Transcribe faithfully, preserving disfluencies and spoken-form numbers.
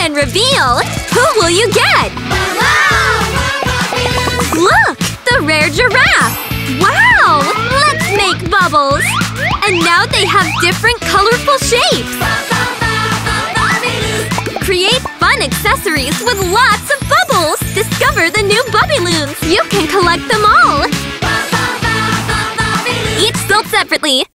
and reveal! Who will you get? Look! The rare giraffe! Wow! Let's make bubbles! And now they have different colorful shapes! Create fun accessories with lots of bubbles! Discover the new Bubiloons! You can collect them all! Each sold separately.